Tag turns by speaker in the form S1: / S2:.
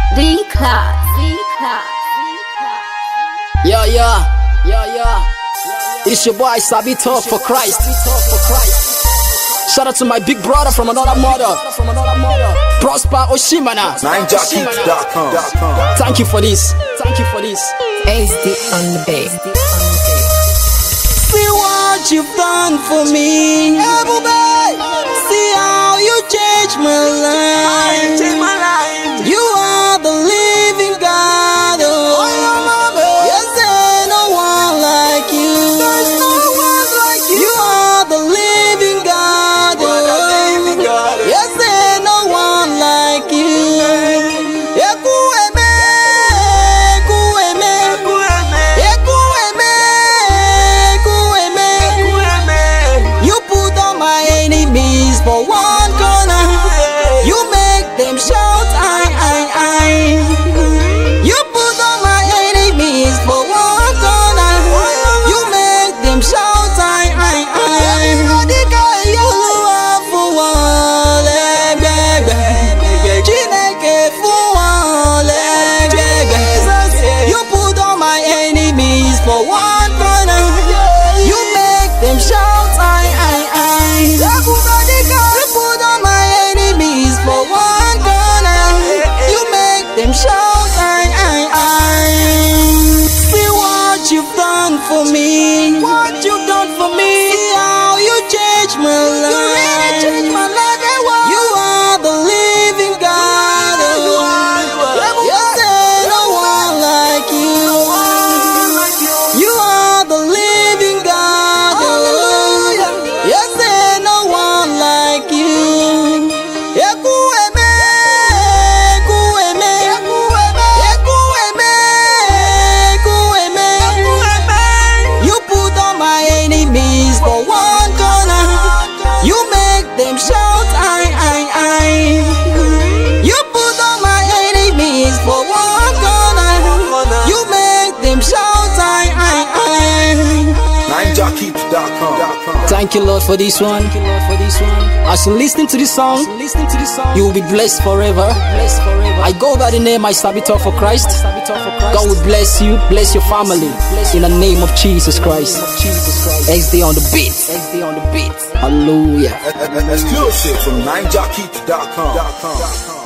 S1: Yeah. It's your boy Sabi for Christ. Shout out to my big brother from another mother, Prosper Oshimana. Thank you for this.
S2: SD on the bass.
S1: See what you've done for me, everybody. See how you changed my life. You are the living God. Oh, yes, there's no one like you. There's no one like you. You are the living God. Yes, there's no one like you. Ekwueme, you put all my enemies for one corner. You make them shout, I. You put all my enemies for one corner. You make them shout, I. You put all my enemies for one corner. You make them shout, I. You put all my enemies for one corner. You make them shout, I. See what you've done for me. What you've done for me. See how you changed my life. You really changed my life. You are the living God. Yes, there's no one like you. You are the living God. Yes, there's no one like you. Ekwueme, you put all my enemies for one corner. You make them shout, I. You put all my enemies for one corner. You make them shout, I. Thank you, Lord, for this one. As you listen to this song, you will be blessed forever. I go by the name I Sabi for Christ. God will bless you, bless your family. In the name of Jesus Christ. XD on the beat. Hallelujah.
S3: Exclusive from 9jockey.com.